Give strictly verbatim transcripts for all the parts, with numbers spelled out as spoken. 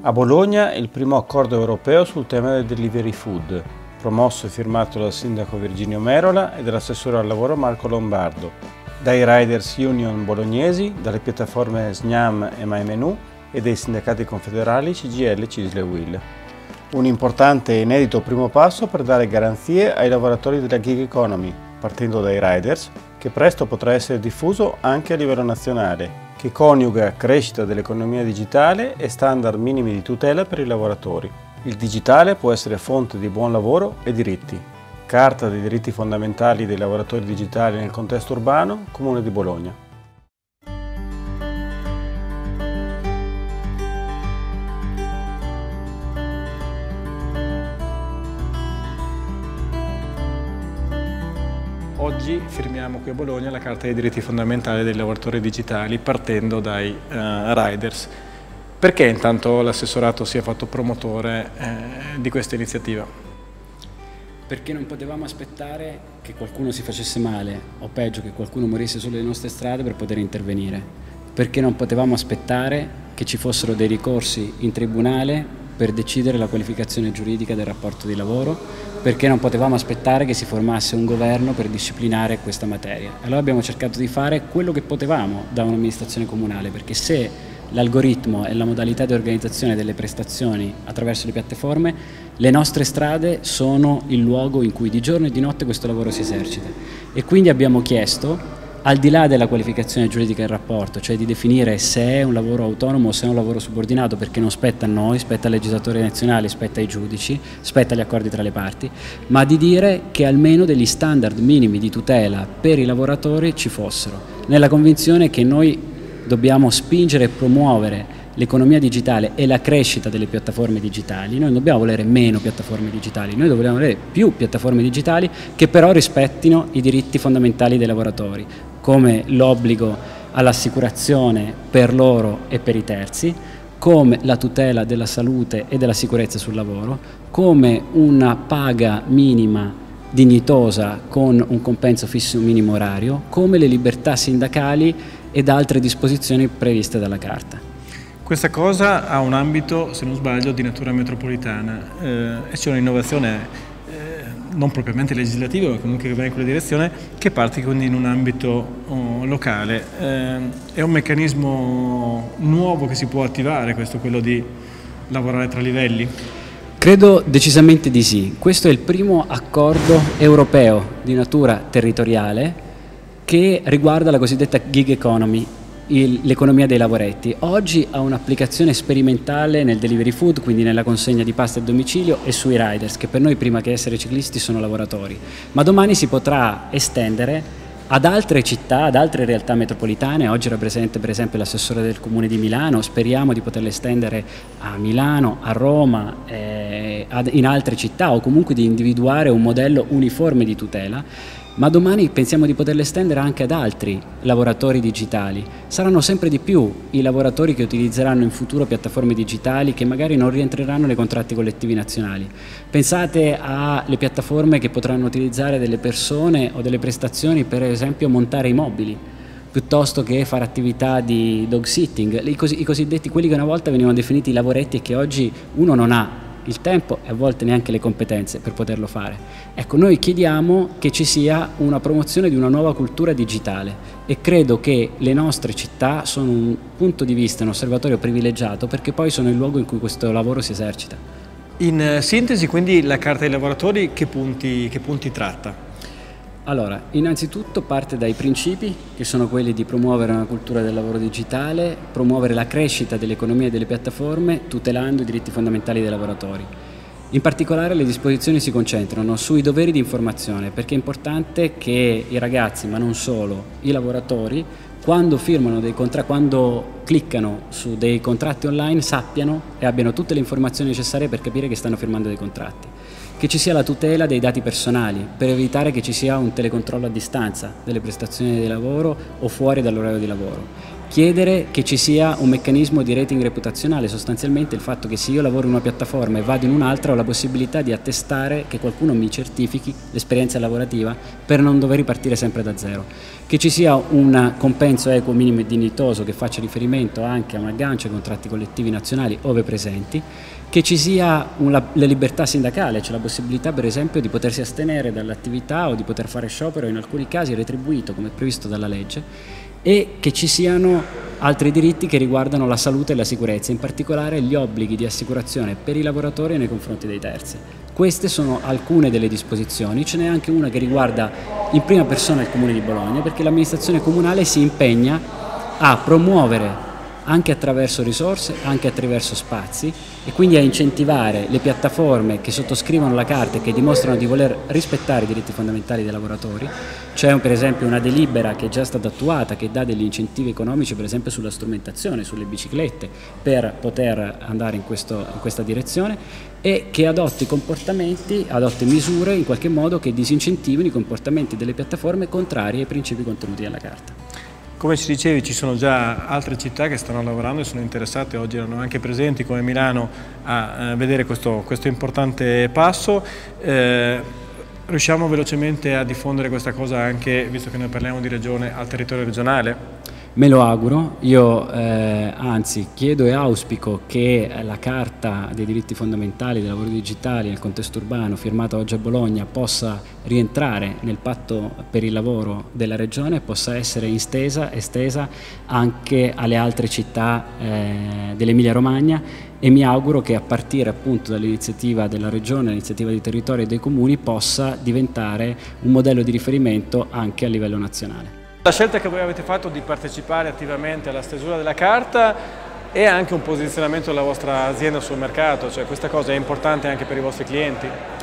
A Bologna il primo accordo europeo sul tema del delivery food, promosso e firmato dal sindaco Virginio Merola e dall'assessore al lavoro Marco Lombardo, dai Riders Union bolognesi, dalle piattaforme SNAM e MyMenù e dei sindacati confederali C G I L, C I S L e U I L. Un importante e inedito primo passo per dare garanzie ai lavoratori della gig economy, partendo dai Riders, che presto potrà essere diffuso anche a livello nazionale, che coniuga crescita dell'economia digitale e standard minimi di tutela per i lavoratori. Il digitale può essere fonte di buon lavoro e diritti. Carta dei diritti fondamentali dei lavoratori digitali nel contesto urbano, Comune di Bologna. Oggi firmiamo qui a Bologna la Carta dei diritti fondamentali dei lavoratori digitali partendo dai uh, Riders. Perché intanto l'assessorato si è fatto promotore eh, di questa iniziativa? Perché non potevamo aspettare che qualcuno si facesse male o peggio che qualcuno morisse sulle nostre strade per poter intervenire. Perché non potevamo aspettare che ci fossero dei ricorsi in tribunale per decidere la qualificazione giuridica del rapporto di lavoro, perché non potevamo aspettare che si formasse un governo per disciplinare questa materia. Allora abbiamo cercato di fare quello che potevamo da un'amministrazione comunale, perché se l'algoritmo e la modalità di organizzazione delle prestazioni attraverso le piattaforme, le nostre strade sono il luogo in cui di giorno e di notte questo lavoro si esercita. E quindi abbiamo chiesto, al di là della qualificazione giuridica del rapporto, cioè di definire se è un lavoro autonomo o se è un lavoro subordinato, perché non spetta a noi, spetta al legislatore nazionale, spetta ai giudici, spetta agli accordi tra le parti, ma di dire che almeno degli standard minimi di tutela per i lavoratori ci fossero, nella convinzione che noi dobbiamo spingere e promuovere l'economia digitale e la crescita delle piattaforme digitali. Noi non dobbiamo volere meno piattaforme digitali, noi dobbiamo volere più piattaforme digitali che però rispettino i diritti fondamentali dei lavoratori, come l'obbligo all'assicurazione per loro e per i terzi, come la tutela della salute e della sicurezza sul lavoro, come una paga minima dignitosa con un compenso fisso minimo orario, come le libertà sindacali ed altre disposizioni previste dalla Carta. Questa cosa ha un ambito, se non sbaglio, di natura metropolitana eh, e c'è un'innovazione eh, non propriamente legislativa, ma comunque che va in quella direzione, che parte quindi in un ambito oh, locale. Eh, è un meccanismo nuovo che si può attivare, questo, quello di lavorare tra livelli? Credo decisamente di sì. Questo è il primo accordo europeo di natura territoriale che riguarda la cosiddetta gig economy, l'economia dei lavoretti. Oggi ha un'applicazione sperimentale nel delivery food, quindi nella consegna di pasta a domicilio, e sui riders, che per noi prima che essere ciclisti sono lavoratori, ma domani si potrà estendere ad altre città, ad altre realtà metropolitane. Oggi era presente per esempio l'assessore del Comune di Milano, speriamo di poterle estendere a Milano, a Roma, eh, ad, in altre città, o comunque di individuare un modello uniforme di tutela. Ma domani pensiamo di poterle estendere anche ad altri lavoratori digitali. Saranno sempre di più i lavoratori che utilizzeranno in futuro piattaforme digitali che magari non rientreranno nei contratti collettivi nazionali. Pensate alle piattaforme che potranno utilizzare delle persone o delle prestazioni, per esempio montare i mobili, piuttosto che fare attività di dog sitting, i, cos i cosiddetti, quelli che una volta venivano definiti lavoretti e che oggi uno non ha il tempo e a volte neanche le competenze per poterlo fare. Ecco, noi chiediamo che ci sia una promozione di una nuova cultura digitale e credo che le nostre città sono un punto di vista, un osservatorio privilegiato, perché poi sono il luogo in cui questo lavoro si esercita. In sintesi, quindi, la Carta dei lavoratori che punti, che punti tratta? Allora, innanzitutto parte dai principi, che sono quelli di promuovere una cultura del lavoro digitale, promuovere la crescita dell'economia e delle piattaforme, tutelando i diritti fondamentali dei lavoratori. In particolare le disposizioni si concentrano sui doveri di informazione, perché è importante che i ragazzi, ma non solo, i lavoratori, quando firmano dei contratti, quando cliccano su dei contratti online, sappiano e abbiano tutte le informazioni necessarie per capire che stanno firmando dei contratti. Che ci sia la tutela dei dati personali, per evitare che ci sia un telecontrollo a distanza delle prestazioni di lavoro o fuori dall'orario di lavoro. chiedere che ci sia un meccanismo di rating reputazionale, sostanzialmente il fatto che se io lavoro in una piattaforma e vado in un'altra ho la possibilità di attestare che qualcuno mi certifichi l'esperienza lavorativa per non dover ripartire sempre da zero, che ci sia un compenso equo, minimo e dignitoso che faccia riferimento anche a un aggancio ai contratti collettivi nazionali ove presenti, che ci sia una, la libertà sindacale, cioè la possibilità per esempio di potersi astenere dall'attività o di poter fare sciopero in alcuni casi retribuito come previsto dalla legge, e che ci siano altri diritti che riguardano la salute e la sicurezza, in particolare gli obblighi di assicurazione per i lavoratori nei confronti dei terzi. Queste sono alcune delle disposizioni, ce n'è anche una che riguarda in prima persona il Comune di Bologna, perché l'amministrazione comunale si impegna a promuovere anche attraverso risorse, anche attraverso spazi, e quindi a incentivare le piattaforme che sottoscrivono la carta e che dimostrano di voler rispettare i diritti fondamentali dei lavoratori. C'è per esempio una delibera che è già stata attuata che dà degli incentivi economici per esempio sulla strumentazione, sulle biciclette, per poter andare in, questo, in questa direzione, e che adotti comportamenti, adotti misure in qualche modo che disincentivino i comportamenti delle piattaforme contrari ai principi contenuti nella carta. Come ci dicevi, ci sono già altre città che stanno lavorando e sono interessate, oggi erano anche presenti come Milano a, a vedere questo, questo importante passo. Eh, riusciamo velocemente a diffondere questa cosa anche, visto che noi parliamo di regione, al territorio regionale? Me lo auguro, io eh, anzi chiedo e auspico che la Carta dei diritti fondamentali dei lavori digitali nel contesto urbano firmata oggi a Bologna possa rientrare nel patto per il lavoro della regione e possa essere estesa, estesa anche alle altre città eh, dell'Emilia Romagna, e mi auguro che a partire appunto dall'iniziativa della regione, l'iniziativa di territorio e dei comuni possa diventare un modello di riferimento anche a livello nazionale. La scelta che voi avete fatto di partecipare attivamente alla stesura della carta è anche un posizionamento della vostra azienda sul mercato, cioè questa cosa è importante anche per i vostri clienti?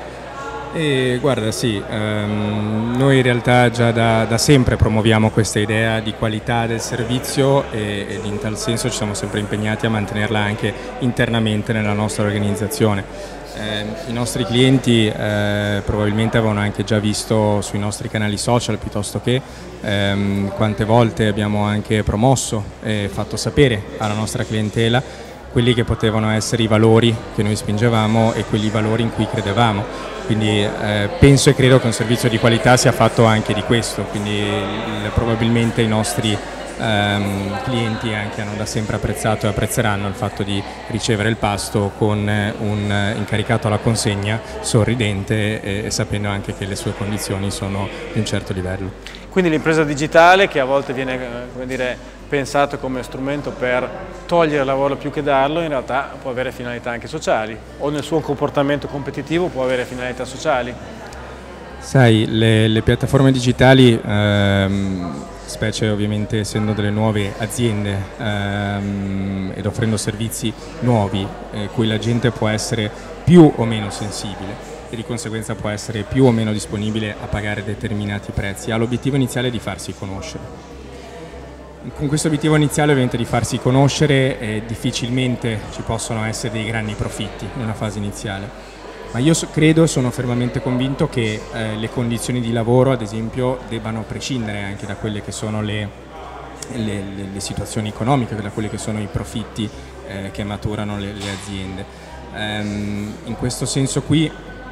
E guarda, sì, ehm, noi in realtà già da, da sempre promuoviamo questa idea di qualità del servizio e, ed in tal senso ci siamo sempre impegnati a mantenerla anche internamente nella nostra organizzazione. Eh, I nostri clienti eh, probabilmente avevano anche già visto sui nostri canali social piuttosto che ehm, quante volte abbiamo anche promosso e fatto sapere alla nostra clientela quelli che potevano essere i valori che noi spingevamo e quegli valori in cui credevamo. Quindi eh, penso e credo che un servizio di qualità sia fatto anche di questo, quindi il, probabilmente i nostri ehm, clienti anche hanno da sempre apprezzato e apprezzeranno il fatto di ricevere il pasto con un incaricato alla consegna sorridente e, e sapendo anche che le sue condizioni sono di un certo livello. Quindi l'impresa digitale, che a volte viene come dire, pensato come strumento per togliere lavoro più che darlo, in realtà può avere finalità anche sociali, o nel suo comportamento competitivo può avere finalità sociali. Sai, le, le piattaforme digitali, ehm, specie ovviamente essendo delle nuove aziende ehm, ed offrendo servizi nuovi, eh, cui la gente può essere più o meno sensibile e di conseguenza può essere più o meno disponibile a pagare determinati prezzi, ha l'obiettivo iniziale di farsi conoscere. Con questo obiettivo iniziale ovviamente di farsi conoscere eh, difficilmente ci possono essere dei grandi profitti in una fase iniziale, ma io so, credo e sono fermamente convinto che eh, le condizioni di lavoro ad esempio debbano prescindere anche da quelle che sono le, le, le, le situazioni economiche, da quelli che sono i profitti eh, che maturano le, le aziende. Ehm, in questo senso qui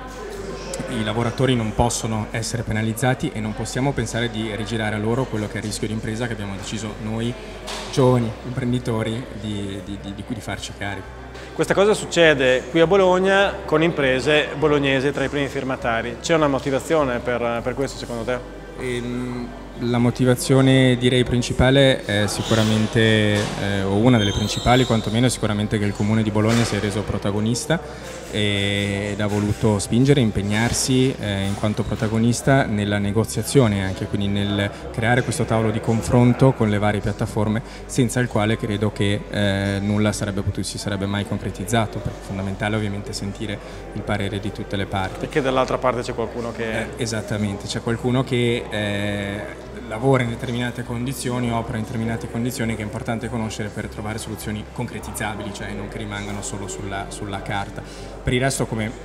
i lavoratori non possono essere penalizzati e non possiamo pensare di rigirare a loro quello che è il rischio di impresa che abbiamo deciso noi, giovani imprenditori, di, di, di, di cui di farci carico. Questa cosa succede qui a Bologna con imprese bolognesi tra i primi firmatari. C'è una motivazione per, per questo secondo te? Ehm, la motivazione direi principale è sicuramente, eh, o una delle principali quantomeno, è sicuramente che il Comune di Bologna si è reso protagonista ed ha voluto spingere, impegnarsi eh, in quanto protagonista nella negoziazione anche, quindi nel creare questo tavolo di confronto con le varie piattaforme, senza il quale credo che eh, nulla sarebbe potuto, si sarebbe mai concretizzato, perché è fondamentale ovviamente sentire il parere di tutte le parti. Perché dall'altra parte c'è qualcuno che... Eh, esattamente, c'è qualcuno che eh, lavora in determinate condizioni, opera in determinate condizioni che è importante conoscere per trovare soluzioni concretizzabili, cioè non che rimangano solo sulla, sulla carta. Per il resto, come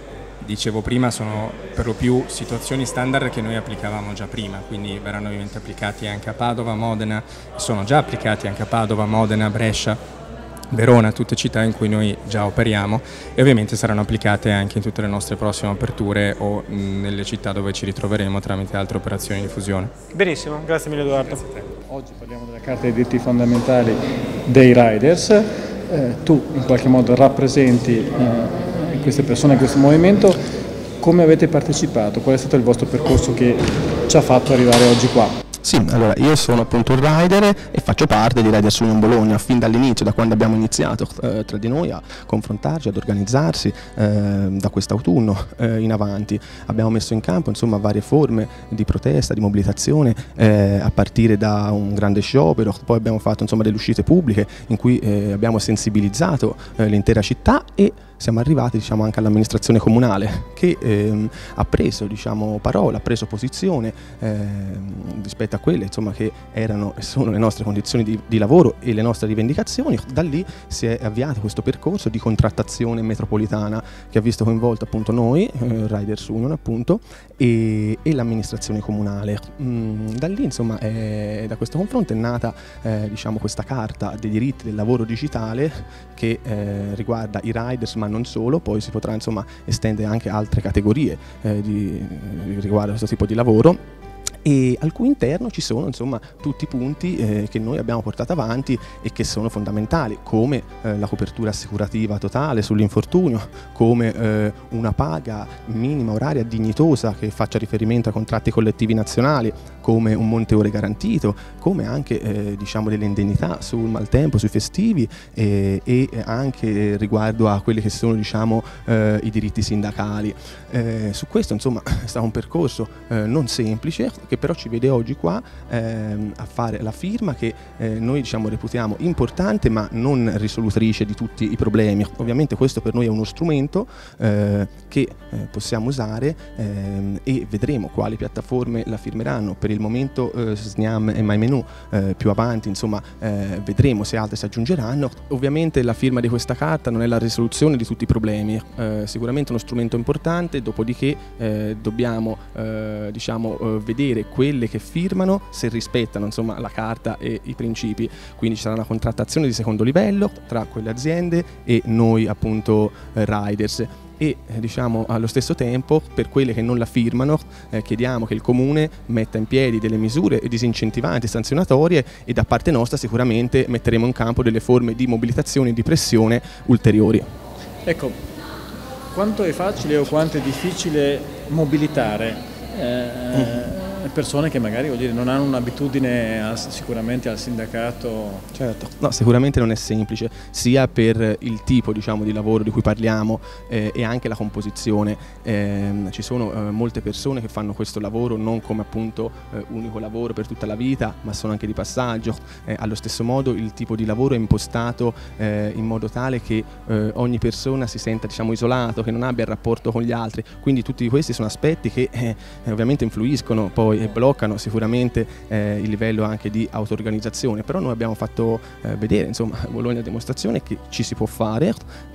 dicevo prima, sono per lo più situazioni standard che noi applicavamo già prima, quindi verranno ovviamente applicati anche a Padova, Modena, sono già applicati anche a Padova, Modena, Brescia, Verona, tutte città in cui noi già operiamo, e ovviamente saranno applicate anche in tutte le nostre prossime aperture o mh, nelle città dove ci ritroveremo tramite altre operazioni di fusione. Benissimo, grazie mille Edoardo. Grazie a te. Oggi parliamo della Carta dei diritti fondamentali dei riders, eh, tu in qualche modo rappresenti eh, queste persone, questo movimento. Come avete partecipato? Qual è stato il vostro percorso che ci ha fatto arrivare oggi qua? Sì, allora io sono appunto un rider e faccio parte di Riders Union Bologna fin dall'inizio, da quando abbiamo iniziato eh, tra di noi a confrontarci, ad organizzarsi eh, da quest'autunno eh, in avanti. Abbiamo messo in campo insomma varie forme di protesta, di mobilitazione, eh, a partire da un grande sciopero, poi abbiamo fatto insomma delle uscite pubbliche in cui eh, abbiamo sensibilizzato eh, l'intera città, e siamo arrivati diciamo, anche all'amministrazione comunale che ehm, ha preso diciamo, parola, ha preso posizione ehm, rispetto a quelle insomma, che erano e sono le nostre condizioni di, di lavoro e le nostre rivendicazioni. Da lì si è avviato questo percorso di contrattazione metropolitana che ha visto coinvolto appunto noi, eh, Riders Union appunto, e, e l'amministrazione comunale. Mm, da lì insomma è, da questo confronto è nata eh, diciamo, questa carta dei diritti del lavoro digitale che eh, riguarda i riders ma non solo, poi si potrà insomma estendere anche altre categorie eh, di, riguardo a questo tipo di lavoro, e al cui interno ci sono insomma tutti i punti eh, che noi abbiamo portato avanti e che sono fondamentali, come eh, la copertura assicurativa totale sull'infortunio, come eh, una paga minima oraria dignitosa che faccia riferimento ai contratti collettivi nazionali, come un monte ore garantito, come anche eh, diciamo delle indennità sul maltempo, sui festivi eh, e anche riguardo a quelli che sono diciamo eh, i diritti sindacali. Eh, su questo insomma è stato un percorso eh, non semplice, che però ci vede oggi qua ehm, a fare la firma che eh, noi diciamo reputiamo importante ma non risolutrice di tutti i problemi. Ovviamente questo per noi è uno strumento eh, che eh, possiamo usare ehm, e vedremo quali piattaforme la firmeranno. Per il momento eh, Sniam e MyMenu, eh, più avanti insomma eh, vedremo se altre si aggiungeranno. Ovviamente la firma di questa carta non è la risoluzione di tutti i problemi, eh, sicuramente uno strumento importante, dopodiché eh, dobbiamo eh, diciamo eh, vedere quelle che firmano se rispettano insomma la carta e i principi, quindi ci sarà una contrattazione di secondo livello tra quelle aziende e noi appunto eh, riders. E eh, diciamo allo stesso tempo per quelle che non la firmano eh, chiediamo che il Comune metta in piedi delle misure disincentivanti, sanzionatorie, e da parte nostra sicuramente metteremo in campo delle forme di mobilitazione e di pressione ulteriori. Ecco, quanto è facile o quanto è difficile mobilitare eh, mm. persone che magari vuol dire, non hanno un'abitudine al, sicuramente al sindacato? Certo, no, sicuramente non è semplice, sia per il tipo diciamo, di lavoro di cui parliamo eh, e anche la composizione. Eh, ci sono eh, molte persone che fanno questo lavoro non come appunto eh, unico lavoro per tutta la vita, ma sono anche di passaggio. Eh, allo stesso modo il tipo di lavoro è impostato eh, in modo tale che eh, ogni persona si senta diciamo, isolato, che non abbia il rapporto con gli altri, quindi tutti questi sono aspetti che eh, ovviamente influiscono poi e bloccano sicuramente eh, il livello anche di auto-organizzazione. Però noi abbiamo fatto eh, vedere insomma a Bologna dimostrazione che ci si può fare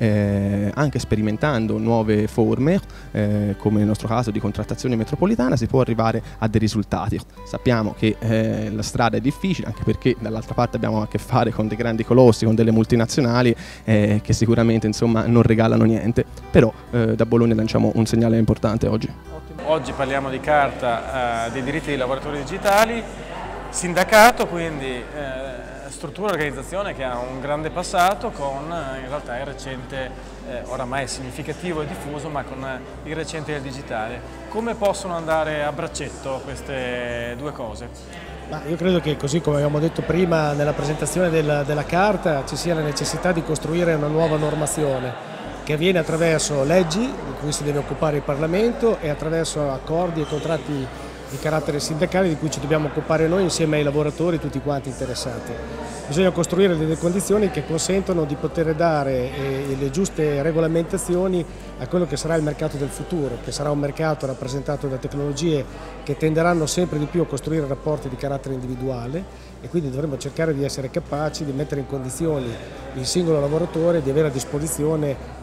eh, anche sperimentando nuove forme eh, come nel nostro caso di contrattazione metropolitana si può arrivare a dei risultati. Sappiamo che eh, la strada è difficile, anche perché dall'altra parte abbiamo a che fare con dei grandi colossi, con delle multinazionali eh, che sicuramente insomma non regalano niente, però eh, da Bologna lanciamo un segnale importante oggi. Oggi parliamo di carta eh, dei diritti dei lavoratori digitali, sindacato, quindi eh, struttura e organizzazione che ha un grande passato con eh, in realtà il recente, eh, oramai significativo e diffuso, ma con eh, il recente del digitale. Come possono andare a braccetto queste due cose? Ma io credo che, così come abbiamo detto prima nella presentazione della, della carta, ci sia la necessità di costruire una nuova normazione che avviene attraverso leggi di cui si deve occupare il Parlamento e attraverso accordi e contratti di carattere sindacale di cui ci dobbiamo occupare noi insieme ai lavoratori, tutti quanti interessati. Bisogna costruire delle condizioni che consentono di poter dare eh, le giuste regolamentazioni a quello che sarà il mercato del futuro, che sarà un mercato rappresentato da tecnologie che tenderanno sempre di più a costruire rapporti di carattere individuale, e quindi dovremo cercare di essere capaci di mettere in condizioni il singolo lavoratore di avere a disposizione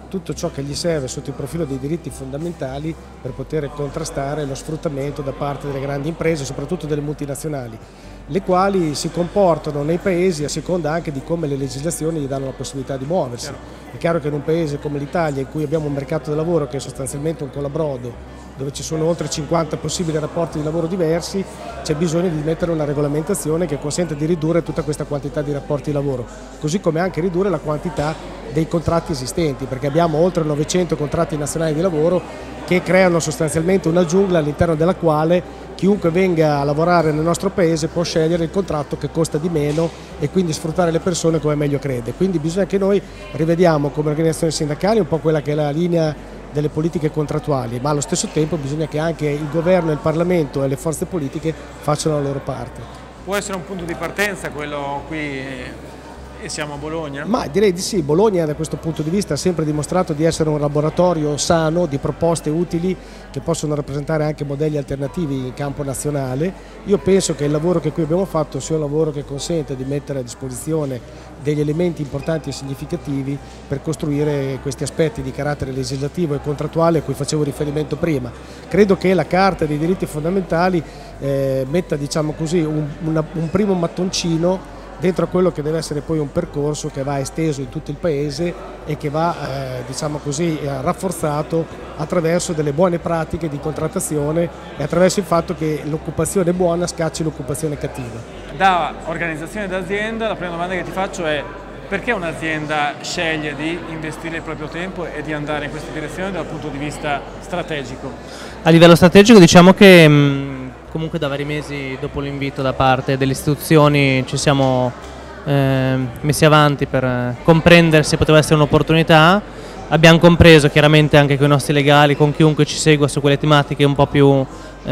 tutto ciò che gli serve sotto il profilo dei diritti fondamentali per poter contrastare lo sfruttamento da parte delle grandi imprese, soprattutto delle multinazionali, le quali si comportano nei paesi a seconda anche di come le legislazioni gli danno la possibilità di muoversi. È chiaro che in un paese come l'Italia, in cui abbiamo un mercato del lavoro che è sostanzialmente un colabrodo, dove ci sono oltre cinquanta possibili rapporti di lavoro diversi, c'è bisogno di mettere una regolamentazione che consenta di ridurre tutta questa quantità di rapporti di lavoro, così come anche ridurre la quantità dei contratti esistenti, perché abbiamo oltre novecento contratti nazionali di lavoro che creano sostanzialmente una giungla all'interno della quale chiunque venga a lavorare nel nostro paese può scegliere il contratto che costa di meno e quindi sfruttare le persone come meglio crede. Quindi bisogna che noi rivediamo come organizzazioni sindacali un po' quella che è la linea delle politiche contrattuali, ma allo stesso tempo bisogna che anche il governo, il Parlamento e le forze politiche facciano la loro parte. Può essere un punto di partenza quello qui e siamo a Bologna? Ma direi di sì, Bologna da questo punto di vista ha sempre dimostrato di essere un laboratorio sano di proposte utili che possono rappresentare anche modelli alternativi in campo nazionale. Io penso che il lavoro che qui abbiamo fatto sia un lavoro che consente di mettere a disposizione degli elementi importanti e significativi per costruire questi aspetti di carattere legislativo e contrattuale a cui facevo riferimento prima. Credo che la Carta dei diritti fondamentali eh, metta, diciamo così, un, una, un primo mattoncino dentro a quello che deve essere poi un percorso che va esteso in tutto il paese e che va eh, diciamo così, eh, rafforzato attraverso delle buone pratiche di contrattazione e attraverso il fatto che l'occupazione buona scacci l'occupazione cattiva. Da organizzazione d'azienda la prima domanda che ti faccio è: perché un'azienda sceglie di investire il proprio tempo e di andare in questa direzione dal punto di vista strategico? A livello strategico diciamo che mh, comunque da vari mesi dopo l'invito da parte delle istituzioni ci siamo eh, messi avanti per eh, comprendere se poteva essere un'opportunità. Abbiamo compreso chiaramente anche con i nostri legali, con chiunque ci segua su quelle tematiche un po' più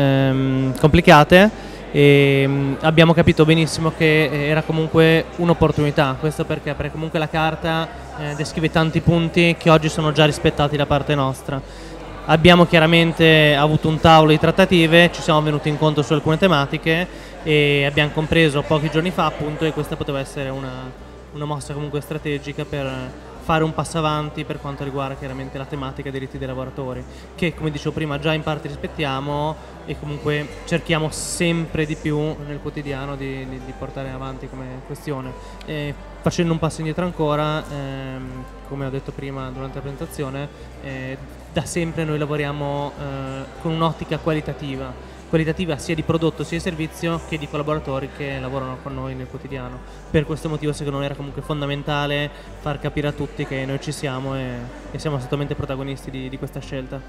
ehm, complicate, e mh, abbiamo capito benissimo che era comunque un'opportunità. Questo perché? Perché comunque la Carta eh, descrive tanti punti che oggi sono già rispettati da parte nostra. Abbiamo chiaramente avuto un tavolo di trattative, ci siamo venuti incontro su alcune tematiche e abbiamo compreso pochi giorni fa appunto che questa poteva essere una, una mossa comunque strategica per fare un passo avanti per quanto riguarda chiaramente la tematica dei diritti dei lavoratori, che come dicevo prima già in parte rispettiamo e comunque cerchiamo sempre di più nel quotidiano di, di, di portare avanti come questione. E facendo un passo indietro ancora, ehm, come ho detto prima durante la presentazione, eh, da sempre noi lavoriamo eh, con un'ottica qualitativa, qualitativa sia di prodotto sia di servizio che di collaboratori che lavorano con noi nel quotidiano. Per questo motivo secondo noi era comunque fondamentale far capire a tutti che noi ci siamo e, e siamo assolutamente protagonisti di, di questa scelta.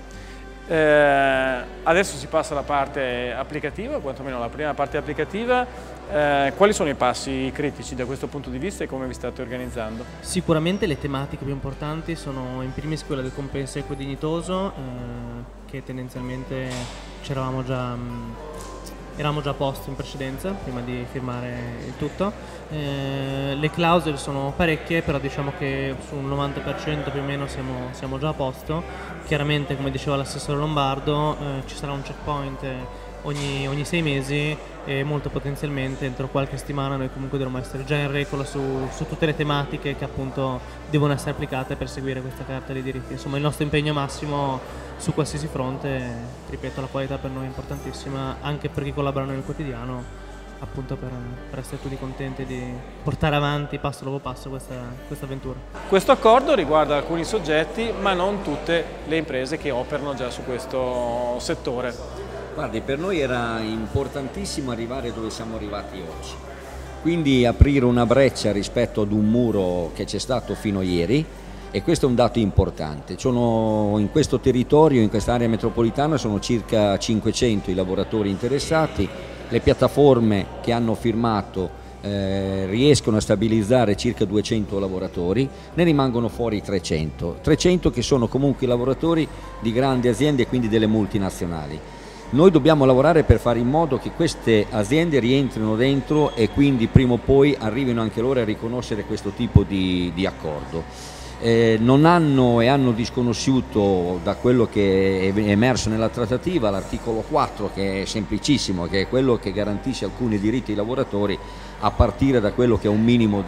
Eh, adesso si passa alla parte applicativa, quantomeno la prima parte applicativa. Eh, quali sono i passi critici da questo punto di vista e come vi state organizzando? Sicuramente le tematiche più importanti sono in primis quella del compenso equo e dignitoso, eh, che tendenzialmente c'eravamo già, mh, eravamo già a posto in precedenza prima di firmare il tutto. Eh, le clausole sono parecchie, però diciamo che su un novanta per cento più o meno siamo, siamo già a posto. Chiaramente, come diceva l'assessore Lombardo, eh, ci sarà un checkpoint ogni, ogni sei mesi e molto potenzialmente entro qualche settimana noi comunque dovremo essere già in regola su, su tutte le tematiche che appunto devono essere applicate per seguire questa Carta dei diritti. Insomma, il nostro impegno massimo su qualsiasi fronte, ripeto, la qualità per noi è importantissima, anche per chi collabora nel quotidiano, appunto per, per essere tutti contenti di portare avanti passo dopo passo questa, questa avventura. Questo accordo riguarda alcuni soggetti, ma non tutte le imprese che operano già su questo settore. Guardi, per noi era importantissimo arrivare dove siamo arrivati oggi, quindi aprire una breccia rispetto ad un muro che c'è stato fino a ieri, e questo è un dato importante. Sono in questo territorio, in quest'area metropolitana, sono circa cinquecento i lavoratori interessati. Le piattaforme che hanno firmato eh, riescono a stabilizzare circa duecento lavoratori, ne rimangono fuori trecento, trecento che sono comunque i lavoratori di grandi aziende e quindi delle multinazionali. Noi dobbiamo lavorare per fare in modo che queste aziende rientrino dentro e quindi prima o poi arrivino anche loro a riconoscere questo tipo di, di accordo. Eh, non hanno e hanno disconosciuto, da quello che è emerso nella trattativa, l'articolo quattro, che è semplicissimo, che è quello che garantisce alcuni diritti ai lavoratori a partire da quello che è un minimo di,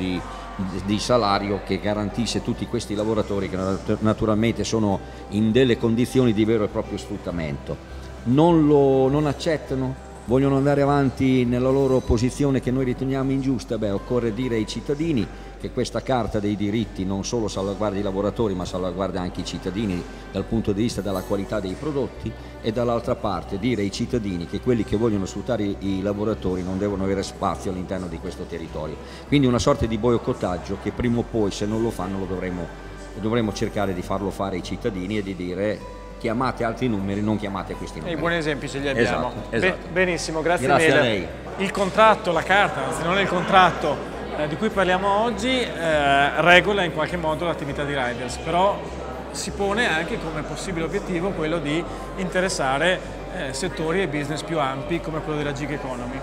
di salario che garantisce tutti questi lavoratori che naturalmente sono in delle condizioni di vero e proprio sfruttamento. Non lo non accettano, vogliono andare avanti nella loro posizione che noi riteniamo ingiusta. Beh, occorre dire ai cittadini che questa carta dei diritti non solo salvaguarda i lavoratori ma salvaguarda anche i cittadini dal punto di vista della qualità dei prodotti, e dall'altra parte dire ai cittadini che quelli che vogliono sfruttare i, i lavoratori non devono avere spazio all'interno di questo territorio. Quindi una sorta di boicottaggio che prima o poi, se non lo fanno, lo dovremo, dovremo cercare di farlo fare ai cittadini e di dire: chiamate altri numeri, non chiamate questi numeri. E i buoni esempi ce li abbiamo. Esatto, esatto. Be benissimo, grazie, grazie mille. a lei. Il contratto, la carta, anzi non è il contratto eh, di cui parliamo oggi, eh, regola in qualche modo l'attività di Riders, però si pone anche come possibile obiettivo quello di interessare eh, settori e business più ampi come quello della gig economy.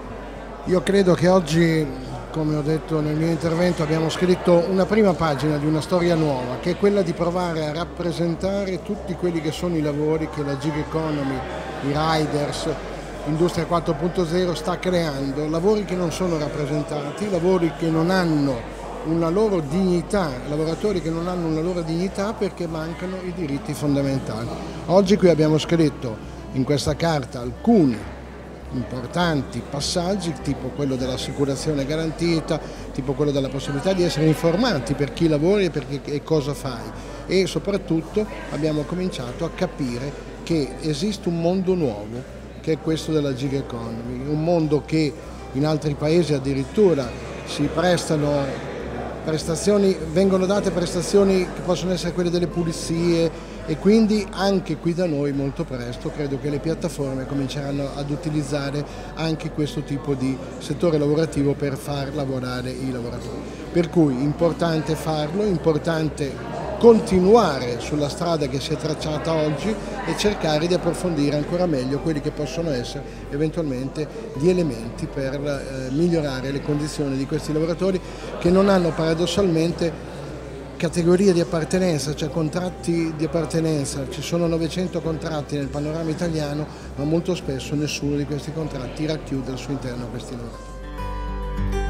Io credo che oggi, come ho detto nel mio intervento, abbiamo scritto una prima pagina di una storia nuova, che è quella di provare a rappresentare tutti quelli che sono i lavori che la gig economy, i riders, Industria quattro punto zero sta creando, lavori che non sono rappresentati, lavori che non hanno una loro dignità, lavoratori che non hanno una loro dignità perché mancano i diritti fondamentali. Oggi qui abbiamo scritto in questa carta alcuni importanti passaggi, tipo quello dell'assicurazione garantita, tipo quello della possibilità di essere informati per chi lavori e per chi, e cosa fai, e soprattutto abbiamo cominciato a capire che esiste un mondo nuovo, che è questo della gig economy, un mondo che in altri paesi addirittura si prestano prestazioni, vengono date prestazioni che possono essere quelle delle pulizie, e quindi anche qui da noi molto presto credo che le piattaforme cominceranno ad utilizzare anche questo tipo di settore lavorativo per far lavorare i lavoratori. Per cui importante farlo, importante continuare sulla strada che si è tracciata oggi e cercare di approfondire ancora meglio quelli che possono essere eventualmente gli elementi per eh, migliorare le condizioni di questi lavoratori che non hanno paradossalmente categorie di appartenenza, cioè contratti di appartenenza. Ci sono novecento contratti nel panorama italiano, ma molto spesso nessuno di questi contratti racchiude al suo interno questi lavoratori.